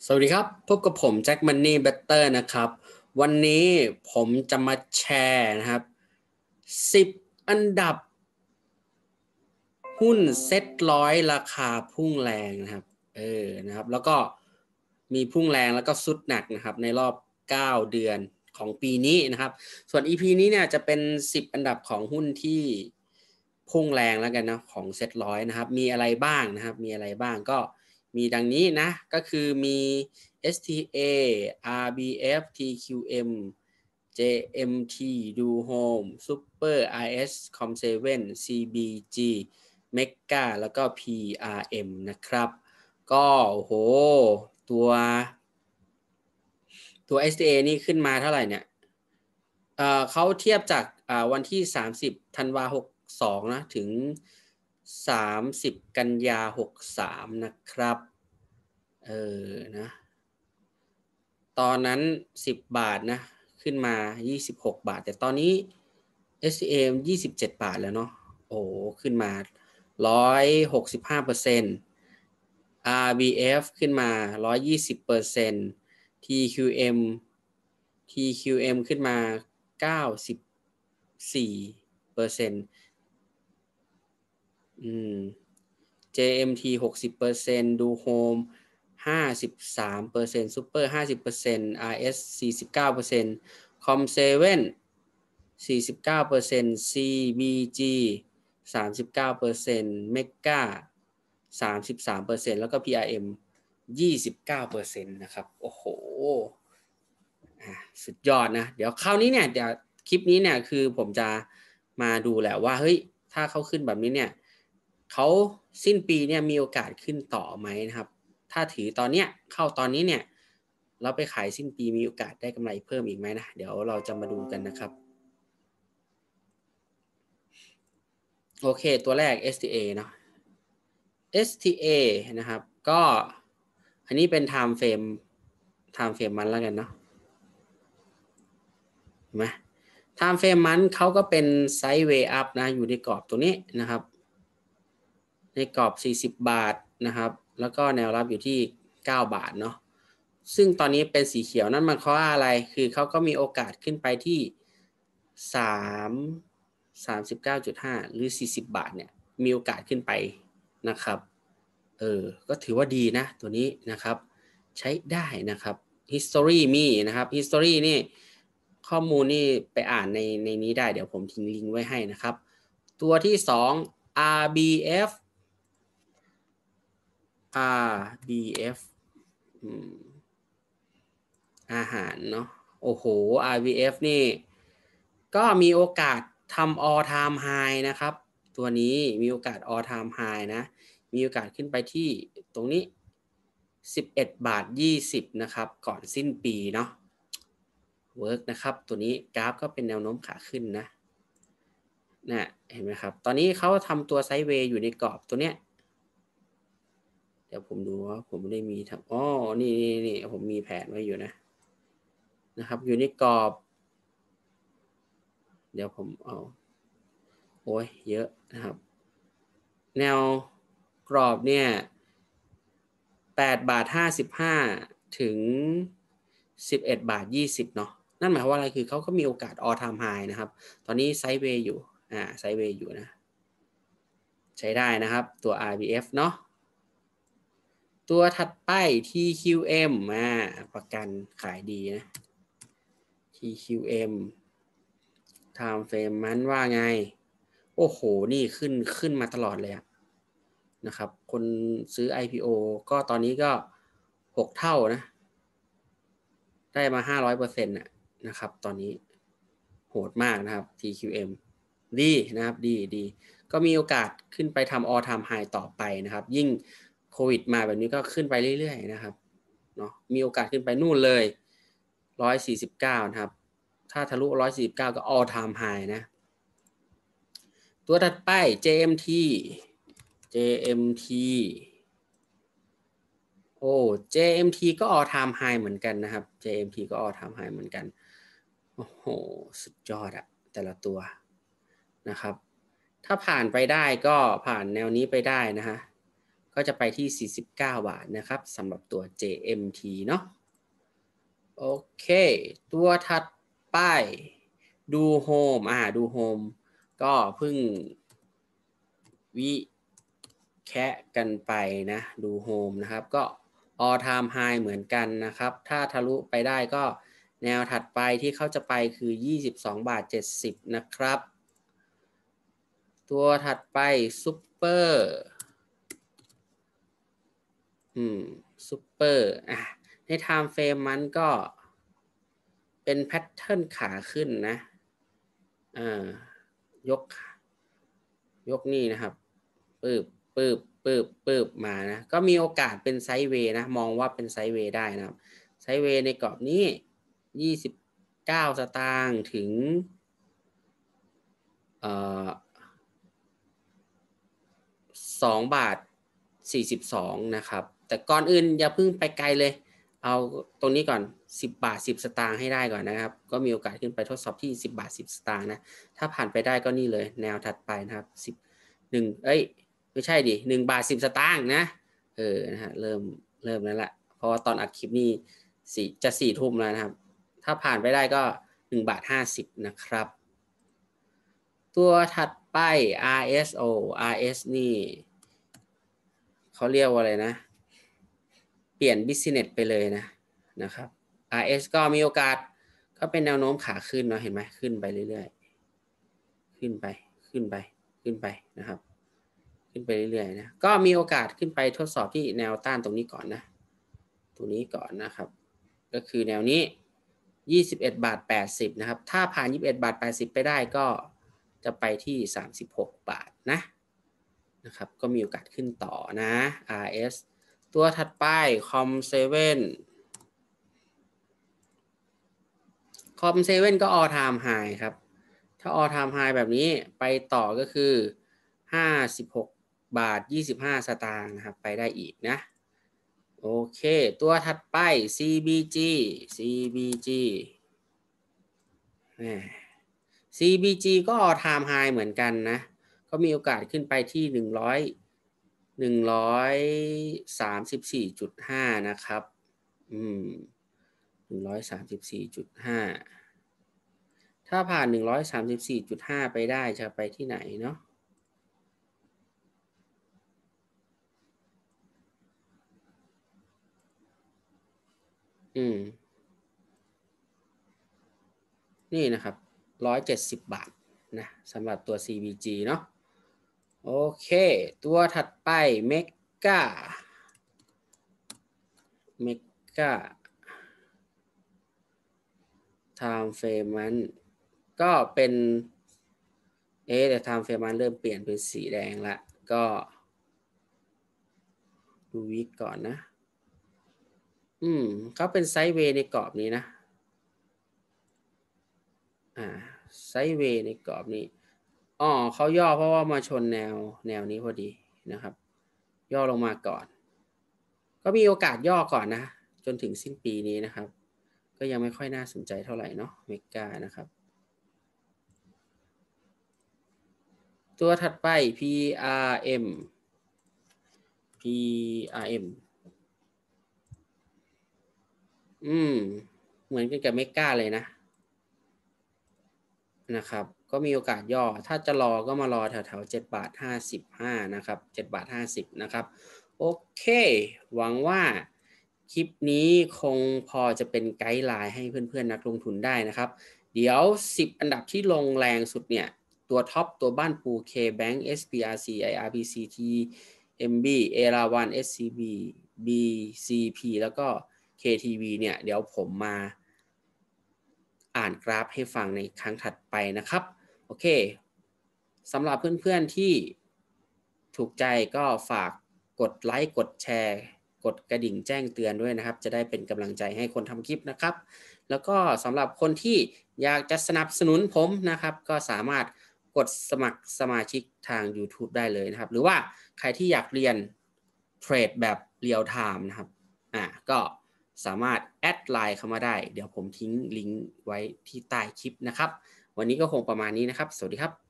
สวัสดีครับพบกับผมแจ็คมันนี่เบตเตอร์นะครับวันนี้ผมจะมาแชร์นะครับ10อันดับหุ้นเซ็ตร้อยราคาพุ่งแรงนะครับนะครับแล้วก็มีพุ่งแรงแล้วก็สุดหนักนะครับในรอบ9เดือนของปีนี้นะครับส่วน EP นี้เนี่ยจะเป็น10อันดับของหุ้นที่พุ่งแรงแล้วกันนะของเซ็ตร้อยนะครับมีอะไรบ้างนะครับมีอะไรบ้างก็มีดังนี้นะก็คือมี STA RBF TQM JMT Do Home Super IS Com7 CBG Mega แล้วก็ PRM นะครับก็โอ้โหตัวตัว STA นี่ขึ้นมาเท่าไหร่เนี่ยเขาเทียบจากวันที่30ธันวา62นะถึง30กันยา63นะครับนะตอนนั้น10บาทนะขึ้นมา26บาทแต่ตอนนี้ SCA 27บาทแล้วเนาะโอ้ขึ้นมา165% RBF ขึ้นมา120% TQM ขึ้นมา94%JMT 60%ดูโฮม53% Super 50% RS 49% Com7 49% CBG 39% Mega 33% แล้วก็ PRM 29%นะครับโอ้โหสุดยอดนะเดี๋ยวคราวนี้เนี่ยเดี๋ยวคลิปนี้เนี่ยคือผมจะมาดูแหละว่าเฮ้ยถ้าเขาขึ้นแบบนี้เนี่ยเขาสิ้นปีเนี่ยมีโอกาสขึ้นต่อไหมนะครับถ้าถือตอนเนี้ยเข้าตอนนี้เนี่ยเราไปขายสิ้นปีมีโอกาสได้กำไรเพิ่มอีกไหมนะเดี๋ยวเราจะมาดูกันนะครับโอเคตัวแรก STA เนาะ STA นะครับก็อันนี้เป็น time frame มันแล้วกันเนาะเห็นไหม time frame มันเขาก็เป็นไซด์เวย์อัพนะอยู่ในกรอบตัวนี้นะครับในกรอบ40บาทนะครับแล้วก็แนวรับอยู่ที่9บาทเนาะซึ่งตอนนี้เป็นสีเขียวนั่นมันเพราะอะไรคือเขาก็มีโอกาสขึ้นไปที่39.5หรือ40บาทเนี่ยมีโอกาสขึ้นไปนะครับก็ถือว่าดีนะตัวนี้นะครับใช้ได้นะครับ history มีนะครับ history นี่ข้อมูลนี่ไปอ่านในนี้ได้เดี๋ยวผมทิ้งลิงก์ไว้ให้นะครับตัวที่2 RBF RBF อาหารเนาะโอ้โห RBF นี่ก็มีโอกาสทำ all time high นะครับตัวนี้มีโอกาส all time high นะมีโอกาสขึ้นไปที่ตรงนี้11บาท20นะครับก่อนสิ้นปีเนาะเวิร์กนะครับตัวนี้กราฟก็เป็นแนวโน้มขาขึ้นนะเห็นไหมครับตอนนี้เขาทำตัวไซด์เวย์อยู่ในกรอบตัวเนี้ยเดี๋ยวผมดูว่าผมได้มีทำนี่ผมมีแผนไว้อยู่นะครับอยู่ในกรอบเดี๋ยวผมเอาโอ้ยเยอะนะครับแนวกรอบเนี่ย8บาท55ถึง11บาท20เนาะนั่นหมายความว่าอะไรคือเขาก็มีโอกาส all time high นะครับตอนนี้ไซด์เวย์อยู่ไซด์เวย์อยู่นะใช้ได้นะครับตัว RBF เนาะตัวถัดไป TQM ประกันขายดีนะ TQM time frame มันว่าไงโอ้โหนี่ขึ้นมาตลอดเลยนะครับคนซื้อ IPO ก็ตอนนี้ก็6เท่านะได้มา500%นะครับตอนนี้โหดมากนะครับ TQM ดีนะครับดีก็มีโอกาสขึ้นไปทำ all time high ต่อไปนะครับยิ่งโควิดมาแบบนี้ก็ขึ้นไปเรื่อยๆนะครับเนาะมีโอกาสขึ้นไปนู่นเลย149นะครับถ้าทะลุ149ก็ all time high นะตัวถัดไป JMT โอ้ JMT ก็ all time high เหมือนกันนะครับ JMT ก็ all time high เหมือนกันโอ้โหสุดยอดแต่ละตัวนะครับถ้าผ่านไปได้ก็ผ่านแนวนี้ไปได้นะฮะก็จะไปที่49 บาทนะครับสำหรับตัว JMT เนาะโอเคตัวถัดไปดูโฮมดูโฮมก็เพิ่งวิแคะกันไปนะดูโฮมนะครับก็ all time high เหมือนกันนะครับถ้าทะลุไปได้ก็แนวถัดไปที่เขาจะไปคือ22.70 บาทนะครับตัวถัดไปซุปเปอร์ซุปเปอร์ใน time frame มันก็เป็นแพทเทิร์นขาขึ้นนะยกนี่นะครับปืบมานะก็มีโอกาสเป็นไซด์เวย์นะมองว่าเป็นไซด์เวย์ได้นะครับไซด์เวย์ในกรอบนี้29 สตางค์ถึง2.42 บาทนะครับแต่ก่อนอื่นอย่าเพิ่งไปไกลเลยเอาตรงนี้ก่อน10.10 สตางค์ให้ได้ก่อนนะครับก็มีโอกาสขึ้นไปทดสอบที่10.10 สตางค์นะถ้าผ่านไปได้ก็นี่เลยแนวถัดไปนะครับไม่ใช่ดิ1.10 สตางค์นะนะฮะเริ่มแล้วแหละเพราะว่าตอนอัดคลิปนี้จะ4 ทุ่มแล้วนะครับถ้าผ่านไปได้ก็1.50 นะครับตัวถัดไป RS นี่เขาเรียกว่าอะไรนะเปลี่ยน business ไปเลยนะครับ RS ก็มีโอกาสก็เป็นแนวโน้มขาขึ้นเนาะเห็นไหมขึ้นไปเรื่อยๆขึ้นไปนะครับขึ้นไปเรื่อยๆนะก็มีโอกาสขึ้นไปทดสอบที่แนวต้านตรงนี้ก่อนนะตรงนี้ก่อนนะครับก็คือแนวนี้21.80 นะครับถ้าผ่าน21.80 ไปได้ก็จะไปที่36 บาทนะครับก็มีโอกาสขึ้นต่อนะ RS ตัวถัดไป Com7 ก็ all time high ครับถ้า all time high แบบนี้ไปต่อก็คือ56.25 สตางค์นะครับไปได้อีกนะโอเคตัวถัดไป CBGก็ all time high เหมือนกันนะก็มีโอกาสขึ้นไปที่134.5 นะครับ134.5 ถ้าผ่าน 134.5 ไปได้จะไปที่ไหนเนาะนี่นะครับ170 บาทนะสำหรับตัว CBG เนาะโอเคตัวถัดไปเมกาtime frame มันก็เป็นแต่ time frame มันเริ่มเปลี่ยนเป็นสีแดงละก็ดูวิกก่อนนะเขาเป็นไซด์เวย์ในกรอบนี้นะไซด์เวย์ในกรอบนี้เขาย่อเพราะว่ามาชนแนวนี้พอดีนะครับย่อลงมาก่อนก็มีโอกาสย่อก่อนนะจนถึงสิ้นปีนี้นะครับก็ยังไม่ค่อยน่าสนใจเท่าไหร่เนาะเมกานะครับตัวถัดไป PRM เหมือนกันกับเมกาเลยนะครับก็มีโอกาสย่อถ้าจะรอก็มารอแถวๆ7.55 นะครับ7.50 นะครับโอเคหวังว่าคลิปนี้คงพอจะเป็นไกด์ไลน์ให้เพื่อนๆนักลงทุนได้นะครับเดี๋ยว10 อันดับที่ลงแรงสุดเนี่ยตัวท็อปตัวบ้านปู KBank SPRC IRBC TMB Elawan SCB BCP แล้วก็ KTV เนี่ยเดี๋ยวผมมาอ่านกราฟให้ฟังในครั้งถัดไปนะครับโอเคสำหรับเพื่อนๆที่ถูกใจก็ฝากกดไลค์กดแชร์กดกระดิ่งแจ้งเตือนด้วยนะครับจะได้เป็นกำลังใจให้คนทำคลิปนะครับแล้วก็สำหรับคนที่อยากจะสนับสนุนผมนะครับก็สามารถกดสมัครสมาชิกทาง YouTube ได้เลยนะครับหรือว่าใครที่อยากเรียนเทรดแบบเรียลไทม์นะครับก็สามารถแอดไลน์เข้ามาได้เดี๋ยวผมทิ้งลิงก์ไว้ที่ใต้คลิปนะครับวันนี้ก็คงประมาณนี้นะครับสวัสดีครับ